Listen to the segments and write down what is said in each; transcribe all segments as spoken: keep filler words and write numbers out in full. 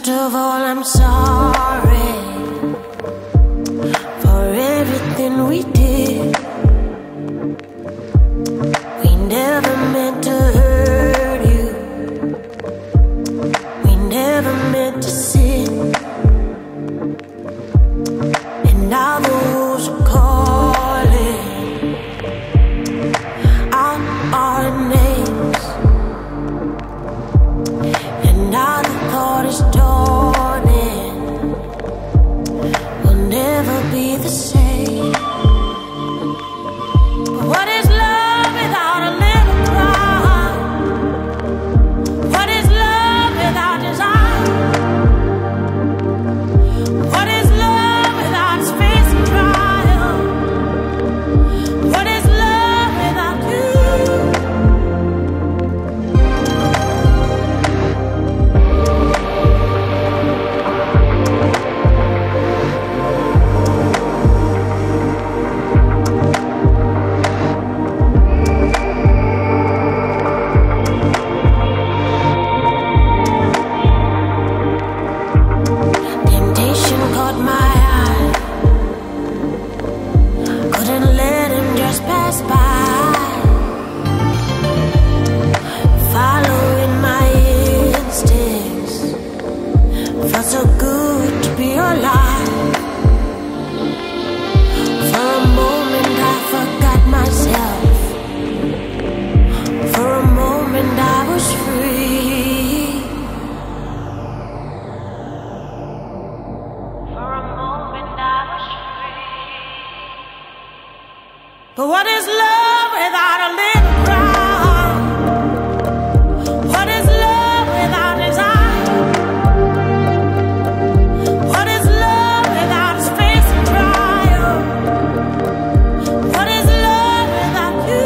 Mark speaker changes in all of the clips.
Speaker 1: First of all, I'm sorry for everything we did. We never meant to hurt you. We never meant to sin. And now the wolves are calling out our names. And now the thought is dawning, we'll never be the same. But what is love without a little cry? What is love without desire? What is love without space and trial? What is love without you? Temptation caught my eye, couldn't let him just pass by. Following my instincts, felt so good to be alive. For a moment I forgot myself. For a moment I was free. For a moment I was free. But what is love without a little cry? What is love without desire? What is love without space and trial? What is love without you?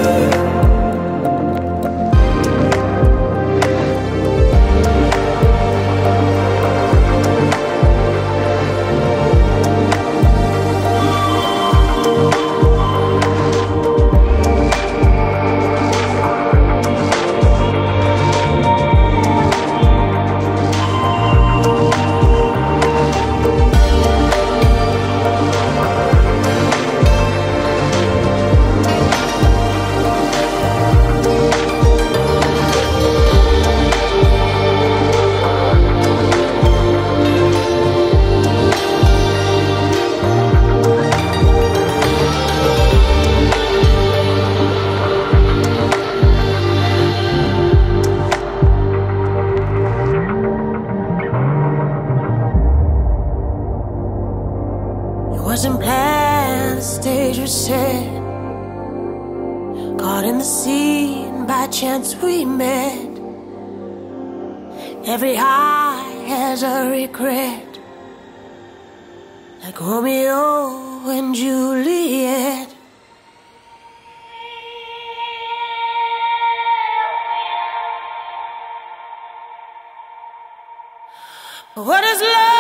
Speaker 1: It wasn't planned, the stage was set. Caught in the scene, by chance we met. Every high has a regret, like Romeo and Juliet. But what is love?